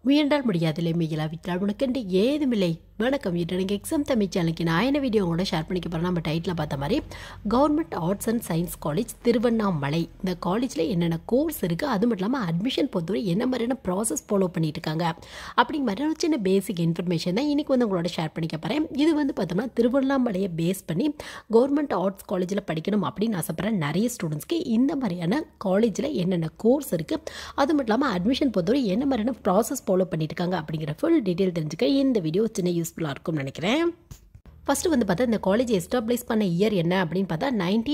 முயன்றால் முடியாதில்லை மிகிலாவிட்டால் உனக்கென்று ஏதுமில்லை. வணக்கம். எனக்கு எக்ஸாம் தமிழ் சேனலுக்கு நான் என்ன வீடியோ உங்களோட ஷேர் பண்ணிக்க போகிறேன். நம்ம டைட்டில் பார்த்த மாதிரி government arts and science college Tiruvannamalai. இந்த காலேஜில் என்னென்ன கோர்ஸ் இருக்குது, அது மட்டும் இல்லாமல் அட்மிஷன் பொறுத்தவரை என்ன மாதிரியான ப்ராசஸ் ஃபாலோ பண்ணிட்டு இருக்காங்க அப்படிங்கிற மாதிரி ஒரு சின்ன பேசிக் இன்ஃபர்மேஷன் தான் இன்றைக்கி உங்களோட ஷேர் பண்ணிக்க போகிறேன். இது பார்த்தோம்னா திருவண்ணாமலையை பேஸ் பண்ணி கவர்மெண்ட் ஆர்ட்ஸ் காலேஜில் படிக்கணும் அப்படின்னு ஆசைப்படுற நிறைய ஸ்டூடெண்ட்ஸ்க்கு இந்த மாதிரியான காலேஜில் என்னென்ன கோர்ஸ் இருக்குது, அது மட்டும் இல்லாமல் அட்மிஷன் பொறுத்தவரை என்ன மாதிரியான ப்ராசஸ் ஃபாலோ பண்ணிட்டு இருக்காங்க அப்படிங்கிற ஃபுல் டீட்டெயில் தெரிஞ்சுக்க இந்த வீடியோ சின்ன யூஸ்ஃபுல்லாக இருக்கும்னு நினைக்கிறேன். ஃபஸ்ட்டு பார்த்தா இந்த காலேஜ் எஸ்டாப்ளைஸ் பண்ண இயர் என்ன அப்படின்னு பார்த்தா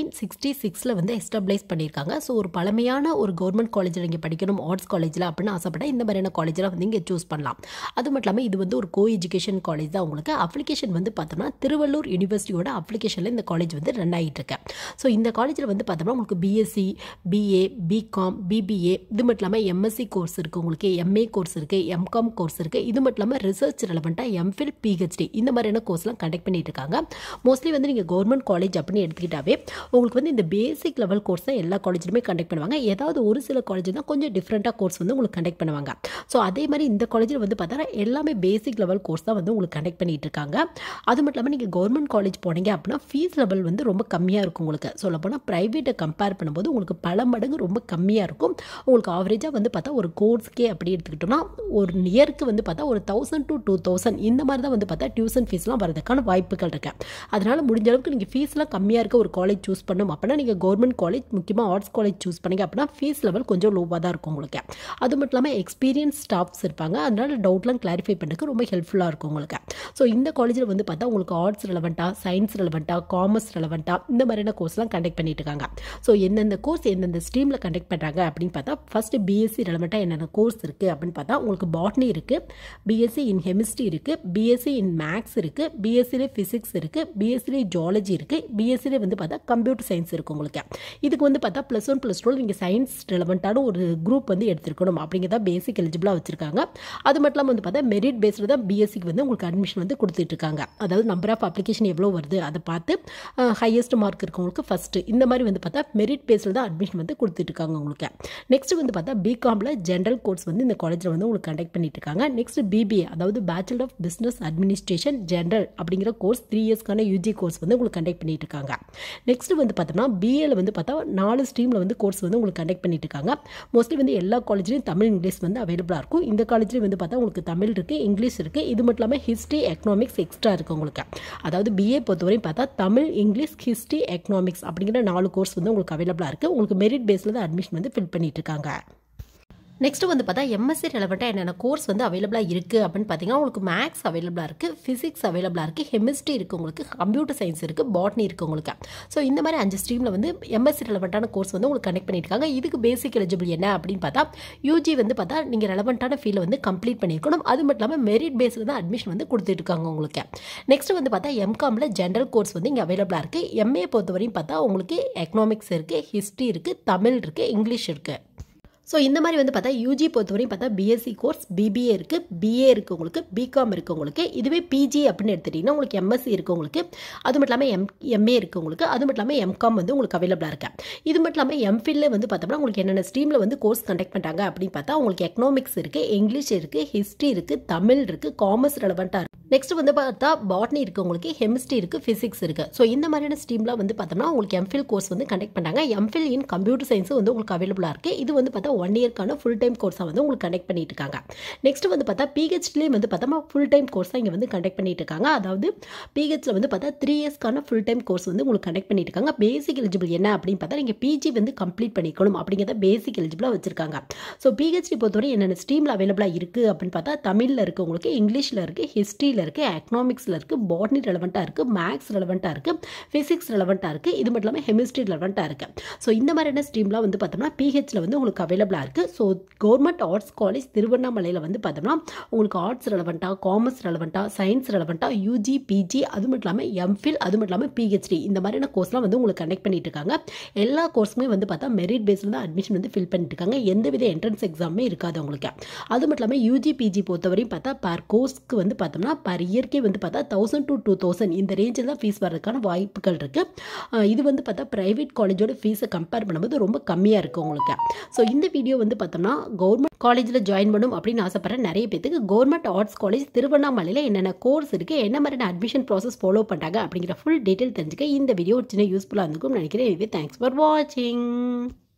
1966 எஸ்டாப்ளைஸ் பண்ணியிருக்காங்க. ஸோ ஒரு பழமையான ஒரு கவர்மெண்ட் காலேஜில் இங்கே படிக்கணும் ஆர்ட்ஸ் காலேஜில் அப்படின்னு ஆசைப்பட்டால் இந்த மாதிரியான காலேஜில் இங்கே சூஸ் பண்ணலாம். அது மட்டும் இல்லாமல் இது ஒரு கோ எஜுகேஷன் காலேஜ் தான். உங்களுக்கு அப்ளிகேஷன் பார்த்தோம்னா திருவள்ளூர் யூனிவர்சிட்டியோட அப்ளிகேஷனில் இந்த காலேஜ் ரன் ஆகிட்டு இருக்கு. ஸோ இந்த காலேஜில் பார்த்தோம்னா உங்களுக்கு பிஎஸ்சி, பிஏ, பிகாம், பிபிஏ, இது மட்டும் இல்லாமல் எம்எஸ்சி கோர்ஸ் இருக்குது, உங்களுக்கு எம்ஏ கோர்ஸ் இருக்குது, எம்காம் கோர்ஸ் இருக்குது, இது மட்டும் இல்லாமல் ரிசர்ச் ரெலவெண்ட்டாக எம்ஃபில், பிஹெச்டி இந்த மாதிரியான கோர்ஸ்லாம் கண்டக்ட் பண்ணி இருக்காங்க. மோஸ்ட்லி நீங்கள் கவர்மெண்ட் காலேஜ் அப்படின்னு எடுத்துக்கிட்டாவே உங்களுக்கு இந்த பேசிக் லெவல் கோர்ஸ் தான் எல்லா காலேஜிலுமே கண்டக்ட் பண்ணுவாங்க. ஏதாவது ஒரு சில காலேஜ் தான் கொஞ்சம் டிஃப்ரெண்ட்டாக கோர்ஸ் உங்களுக்கு கண்டக்ட் பண்ணுவாங்க. ஸோ அதே மாதிரி இந்த காலேஜில் பார்த்தா எல்லாமே பேசிக் லெவல் கோர்ஸ் தான் உங்களுக்கு கண்டக்ட் பண்ணிட்டு இருக்காங்க. அது மட்டும் இல்லாமல் நீங்கள் கவர்மெண்ட் காலேஜ் போனீங்க அப்படின்னா ஃபீஸ் லெவல் ரொம்ப கம்மியாக இருக்கும். உங்களுக்கு சொல்ல போனால் ப்ரைவேட்டை கம்பேர் பண்ணும்போது உங்களுக்கு பல மடங்கு ரொம்ப கம்மியாக இருக்கும். உங்களுக்கு ஆவரேஜாக பார்த்தா ஒரு கோர்ஸ்க்கே அப்படி எடுத்துக்கிட்டோம்னா ஒரு இயருக்கு பார்த்தா ஒரு 1000 to 2000 இந்த மாதிரி தான் பார்த்தா டியூஷன் ஃபீஸ்லாம் வரதுக்கான வாய்ப்புகள் இருக்கு. அதனால் முடிஞ்ச அளவுக்கு நீங்கள் ஃபீஸ்லாம் கம்மியாக இருக்க ஒரு காலேஜ் சூஸ் பண்ணணும் அப்படின்னா நீங்கள் கவர்மெண்ட் காலேஜ், முக்கியமாக ஆர்ட்ஸ் காலேஜ் சூஸ் பண்ணிங்க அப்படின்னா ஃபீஸ் லெவல் கொஞ்சம் லோவாக தான் இருக்கும் உங்களுக்கு. அது மட்டும் இல்லாமல் எக்ஸ்பீரியன்ஸ் ஸ்டாஃப்ஸ் இருப்பாங்க. அதனால் டவுட்லாம் கிளாரிஃபை பண்ணுறதுக்கு ரொம்ப ஹெல்ப்ஃபுல்லாக இருக்கும் உங்களுக்கு. ஸோ இந்த காலேஜில் பார்த்தா உங்களுக்கு ஆர்ட்ஸ் ரெலவெண்ட்டாக, சயின்ஸ் ரெலவெண்ட்டாக, காமர்ஸ் ரெலவெண்ட்டாக இந்த மாதிரியான கோர்ஸ்லாம் கண்டக்ட் பண்ணிட்டு இருக்காங்க. ஸோ எந்தெந்த கோர்ஸ் எந்தெந்த ஸ்ட்ரீமில் கண்டக்ட் பண்ணுறாங்க அப்படின்னு பார்த்தா ஃபஸ்ட்டு பிஎஸ்சி ரெலவெண்ட்டாக என்னென்ன கோர்ஸ் இருக்குது அப்படின்னு பார்த்தா உங்களுக்கு பாட்னி இருக்குது, பிஎஸ்சி இன் கெமிஸ்ட்ரி இருக்குது, பிஎஸ்சி இன் மேக்ஸ் இருக்குது, பிஎஸ்சிலே ஃபிசிக்ஸ் இருக்குது, பிஎஸ்சிலே ஜியாலஜி இருக்குது, பிஎஸ்சிலே பார்த்தா கம்ப்யூட்டர் சயின்ஸ் இருக்குது உங்களுக்கு. இதுக்கு பார்த்தா +1 +2 நீங்கள் சயின்ஸ் ரெலவெண்ட்டான ஒரு குரூப் எடுத்துருக்கணும் அப்படிங்கிறத பேசிக் எலிஜிபிளாக வச்சுருக்காங்க. அது மட்டும் இல்லாமல் பார்த்தா மெரிட் பேஸில் தான் பிஎஸ்சிக்கு உங்களுக்கு அட்மிஷன் கொடுத்துட்ருக்காங்க. அதாவது நம்பர் ஆஃப் அப்ளிகேஷன் எவ்வளோ வருது அதை பார்த்து ஹையஸ்ட் மார்க் இருக்கவங்களுக்கு ஃபஸ்ட்டு இந்த மாதிரி பார்த்தா மெரிட் பேஸில் தான் அட்மிஷன் கொடுத்துட்ருக்காங்க உங்களுக்கு. நெக்ஸ்ட் பார்த்தா பிகாமில் ஜென்ரல் கோர்ஸ் இந்த காலேஜில் உங்களுக்கு கண்டக்ட் பண்ணிட்டு இருக்காங்க. நெக்ஸ்ட் பிபிஏ அதாவது bachelor of business administration general அப்படிங்கிற கோர்ஸ் 3 இயர்ஸ்க்கான யூஜி கோர்ஸ் உங்களுக்கு கண்டக்ட் பண்ணிட்டு இருக்காங்க. நெக்ஸ்ட் பார்த்தோம்னா பிஏல பார்த்தா 4 ஸ்ட்ரீமில் கோர்ஸ் உங்களுக்கு கண்டக்ட் பண்ணிட்டு இருக்காங்க. மோஸ்ட்லி எல்லா காலேஜ்லையும் தமிழ், இங்கிலீஷ் அவைலபிளாக இருக்கும். இந்த காலேஜ்லேயும் பார்த்தா உங்களுக்கு தமிழ் இருக்குது, இங்கிலீஷ் இருக்குது, இது மட்டும் இல்லாமல் ஹிஸ்ட்ரி, எக்கனாமிக்ஸ் எக்ஸ்ட்ரா இருக்குது உங்களுக்கு. அதாவது பிஏ பொறுத்தவரையும் பார்த்தா தமிழ், இங்கிலீஷ், ஹிஸ்ட்ரி, எக்கனாமிக்ஸ் அப்படிங்கிற 4 கோர்ஸ் உங்களுக்கு அவைலபிளாக இருக்குது. உங்களுக்கு மெரிட் பேஸில் தான் அட்மிஷன் ஃபில் பண்ணிட்டு இருக்காங்க. நெக்ஸ்ட் பார்த்தா எம்எஸ்சி ரெலவெண்ட்டாக என்னென்ன கோர்ஸ் அவைலபிளாக இருக்குது அப்படின்னு பார்த்தீங்கன்னா உங்களுக்கு மேக்ஸ் அவைலபிளாக இருக்குது, ஃபிசிக்ஸ் அவைலபிளாக இருக்குது, கெமிஸ்ட்ரி இருக்குது உங்களுக்கு, கம்ப்யூட்டர் சயின்ஸ் இருக்குது, பாட்னி இருக்குது உங்களுக்கு. ஸோ இந்த மாதிரி 5 ஸ்ட்ரீமில் எம்எஸ்சி ரெலவெண்ட்டான கோர்ஸ் உங்களுக்கு கனெக்ட் பண்ணியிருக்காங்க. இதுக்கு பேசிக் எலிஜிபிள் என்ன அப்படின்னு பார்த்தா யூஜி பார்த்தா நீங்கள் ரெலவெண்ட்டான ஃபீல்டை கம்ப்ளீட் பண்ணியிருக்கணும். அது மட்டும் இல்லாமல் மெரிட் பேஸில் தான் அட்மிஷன் கொடுத்துட்டு இருக்காங்க உங்களுக்கு. நெக்ஸ்ட் பார்த்தா எம்காமில் ஜென்ரல் கோர்ஸ் இங்கே அவைலபிளாக இருக்குது. எம்ஏ பொறுத்தவரையும் பார்த்தா உங்களுக்கு எக்கனாமிக்ஸ் இருக்குது, ஹிஸ்ட்ரி இருக்குது, தமிழ் இருக்குது, இங்கிலீஷ் இருக்குது. ஸோ இந்த மாதிரி பார்த்தா யூஜி பொறுத்தவரையும் பார்த்தா பிஎஸ்சி கோர்ஸ், பிபிஏ இருக்குது, பிஏ இருக்குது உங்களுக்கு, பிகாம் இருக்குது உங்களுக்கு. இதுவே பிஜி அப்படின்னு எடுத்துட்டிங்கன்னா உங்களுக்கு எம்எஸ்சி இருக்குது உங்களுக்கு, அது மட்டும் இல்லாமல் எம்ஏ இருக்குது உங்களுக்கு, அது மட்டும் இல்லாமல் எம்காம் உங்களுக்கு அவைலபிளாக இருக்குது. இது மட்டும் இல்லாமல் எம்ஃபில்ல பார்த்தோம்னா உங்களுக்கு என்னென்ன ஸ்ட்ரீமில் கோர்ஸ் கண்டக்ட் பண்ணுறாங்க அப்படின்னு பார்த்தா உங்களுக்கு எக்கனாமிக்ஸ் இருக்குது, இங்கிலீஷ் இருக்குது, ஹிஸ்ட்ரி இருக்குது, தமிழ் இருக்குது, காமர்ஸ் ரெலவெண்ட்டாக இருக்குது. நெக்ஸ்ட் பார்த்தா பாட்னி இருக்குது உங்களுக்கு, கெமிஸ்ட்ரி இருக்குது, ஃபிசிக்ஸ் இருக்குது. ஸோ இந்த மாதிரியான ஸ்ட்ரீம்லாம் பார்த்தோம்னா உங்களுக்கு எம்ஃபில் கோர்ஸ் கண்டக்ட் பண்ணுறாங்க. எம்ஃபில் இன் கம்ப்யூட்டர் சயின்ஸ் உங்களுக்கு அவைலபிளாக இருக்குது. இது பார்த்தா 1 இயர்க்கான ஃபுல் டைம் கோர்ஸாக உங்களுக்கு கண்டக்ட் பண்ணிட்டு இருக்காங்க. நெக்ஸ்ட் பார்த்தா பிஹெச்டிலேயே பார்த்தோம்னா ஃபுல் டைம் கோர்ஸ் தான் இங்கே கண்டக்ட் பண்ணிட்டு இருக்காங்க. அதாவது பிஹெச்சில் பார்த்தா 3 இயர்ஸ்க்கான ஃபுல் டைம் கோர்ஸ் உங்களுக்கு கண்டக்ட் பண்ணிட்டு இருக்காங்க. பேசிக் எலிஜிபிள் என்ன அப்படின்னு பார்த்தா நீங்கள் பிஜி கம்ப்ளீட் பண்ணிக்கணும் அப்படிங்கிறத பேசிக் எலிஜிபிளாக வச்சிருக்காங்க. ஸோ பிஹெச்டி பொறுத்தவரை என்னென்ன ஸ்ட்ரீமில் அவைலபிளாக இருக்குது அப்படின்னு பார்த்தா தமிழில் இருக்குது உங்களுக்கு, இங்கிலீஷில் இருக்குது, ஹிஸ்ட்ரியில் இருக்குது, எக்கனாமிக்ஸில் இருக்குது, பாட்னி ரெலவெண்ட்டாக இருக்குது, மேக்ஸ் ரெலவெண்ட்டாக இருக்குது, ஃபிசிக்ஸ் ரெலவெண்ட்டாக இருக்குது, இது மட்டும் இல்லாமல் கெமிஸ்ட்ரி ரெலவெண்ட்டாக இருக்குது. ஸோ இந்த மாதிரியான ஸ்ட்ரீம்லாம் பார்த்தோம்னா பிஹெச்சில் உங்களுக்கு அவைலபிளாக இருக்குது. ஸோ கவர்மெண்ட் ஆர்ட்ஸ் காலேஜ் திருவண்ணாமலையில் பார்த்தோம்னா உங்களுக்கு ஆர்ட்ஸ் ரெலவெண்ட்டாக, காமர்ஸ் ரெலவெண்ட்டாக, சயின்ஸ் ரெலவெண்ட்டாக, யூஜி, பிஜி, அது மட்டும் இல்லாமல் எம்ஃபில், அது மட்டும் இல்லாமல் பிஹெச்டி இந்த மாதிரியான கோர்ஸ்லாம் உங்களுக்கு கனெக்ட் பண்ணிட்டு இருக்காங்க. எல்லா கோர்ஸுமே பார்த்தா மெரிட் பேஸில் தான் அட்மிஷன் ஃபில் பண்ணிட்டு இருக்காங்க. எந்தவித என்ட்ரன்ஸ் எக்ஸாமே இருக்காது உங்களுக்கு. அது மட்டும் இல்லாமல் யூஜி, பிஜி பொறுத்தவரையும் பார்த்தா பர் கோர்ஸ்க்கு பார்த்தோம்னா பர் இயர்க்கே வந்து பார்த்தா 1000 to 2000 இந்த ரேஞ்சில் தான் ஃபீஸ் வர்றதுக்கான வாய்ப்புகள் இருக்குது. இது வந்து பார்த்தா ப்ரைவேட் காலேஜோட ஃபீஸை கம்பேர் பண்ணும்போது ரொம்ப கம்மியாக இருக்குது உங்களுக்கு. ஸோ இந்த வீடியோ வந்து பார்த்தோம்னா கவர்மெண்ட் காலேஜில் ஜாயின் பண்ணும் அப்படின்னு ஆசைப்படுற நிறைய பேருக்கு கவர்மெண்ட் ஆர்ட்ஸ் காலேஜ் திருவண்ணாமலையில் என்னென்ன கோர்ஸ் இருக்குது, என்ன மாதிரியான அட்மிஷன் ப்ராசஸ் ஃபாலோ பண்ணுறாங்க அப்படிங்கிற ஃபுல் டீட்டெயில் தெரிஞ்சுக்க இந்த வீடியோ ஒரு சின்ன யூஸ்ஃபுல்லாக இருந்துக்கும் நினைக்கிறேன். தேங்க்ஸ் ஃபார் வாட்சிங்.